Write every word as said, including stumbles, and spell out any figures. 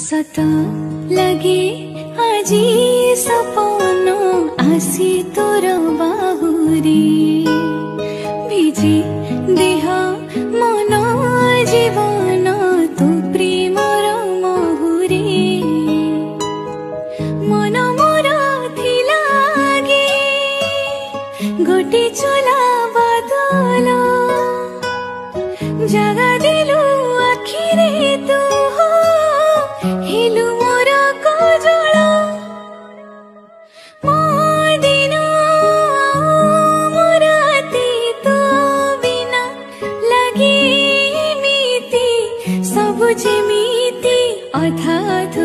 सत लगे आजी सपन आसी तोर बाहुरी भिजी देह मन जीवन तो प्रेमर महुरी मन मोर थिला आगे गोटे चोला बादल जगा दिलु आखिरे तू हेलु मोर कजल मो दिन मोर राति तो बिना लगे मीति सब जेमिति अधा